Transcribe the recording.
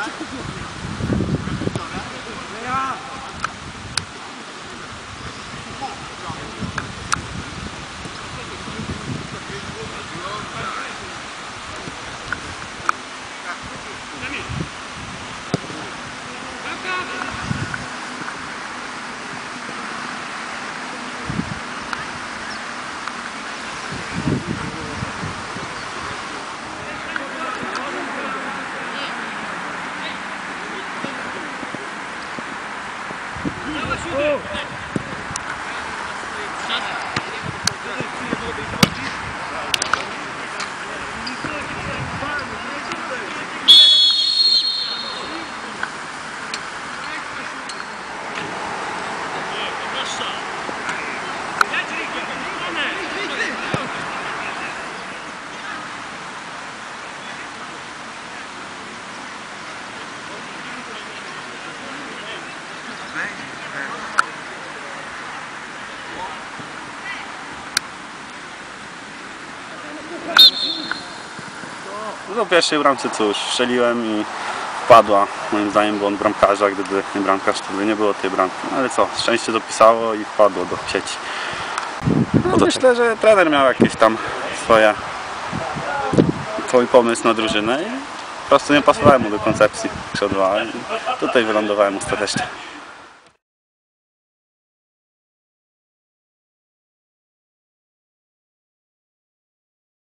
No, w pierwszej bramce cóż, strzeliłem i wpadła, moim zdaniem, błąd bramkarza. Gdyby nie bramkarz, to by nie było tej bramki. No, ale co, szczęście dopisało i wpadło do sieci. No, myślę, że trener miał jakieś tam swój pomysł na drużynę i po prostu nie pasowałem mu do koncepcji skrzydła i tutaj wylądowałem ostatecznie.